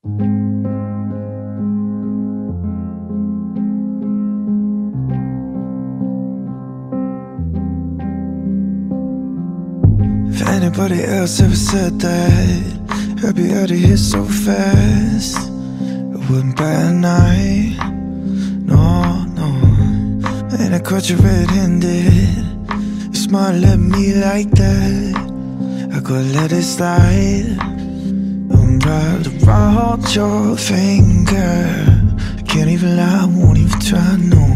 If anybody else ever said that I'd be out of here so fast, it wouldn't bat an eye. No, no. And I caught you red-handed. You smiled at me like that, I could let it slide. I'm wrapped around your finger. I can't even lie, I won't even try, no.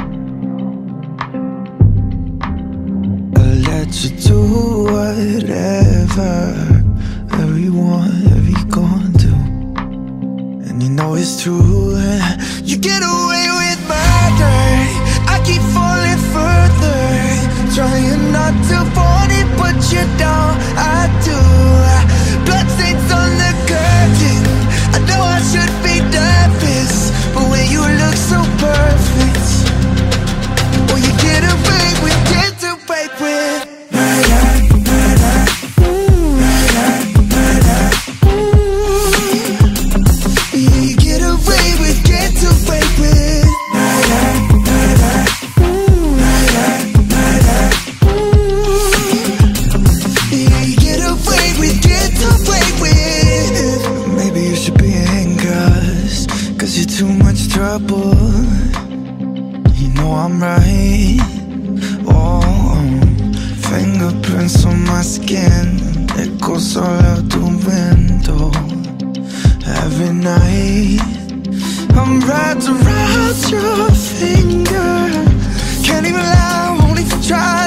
I'll let you do whatever you want, whatever you gonna do. And you know it's true, you get away with murder. I keep falling further, trying not to want it, but you don't, I do. Bloodstains on the curtain, I know I should be nervous, but when you look so perfect, well, you get away with, get away with murder, murder, murder, murder. You get away with, get away with murder, murder, murder, murder. You get away with, get away with. Maybe you should be in handcuffs, 'cause you're too much trouble. You know I'm right. Oh, fingerprints on my skin, it goes all out the window. Every night I'm wrapped around your finger. Can't even lie, won't even try.